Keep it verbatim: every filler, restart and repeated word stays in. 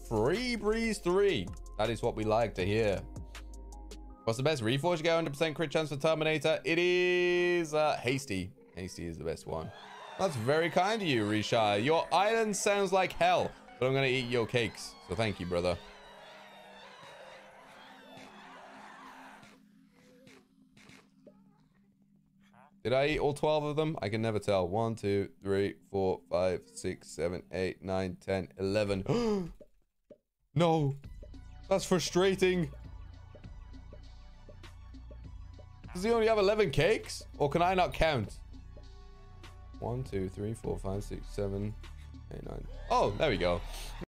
Free Breeze three. That is what we like to hear. What's the best Reforge? Get one hundred percent crit chance for Terminator. It is uh, Hasty. Hasty is the best one. That's very kind of you, Rishai. Your island sounds like hell, but I'm going to eat your cakes. So thank you, brother. Did I eat all twelve of them? I can never tell. one, two, three, four, five, six, seven, eight, nine, ten, eleven. No. That's frustrating. Does he only have eleven cakes? Or can I not count? one, two, three, four, five, six, seven, eight, nine. Oh, there we go.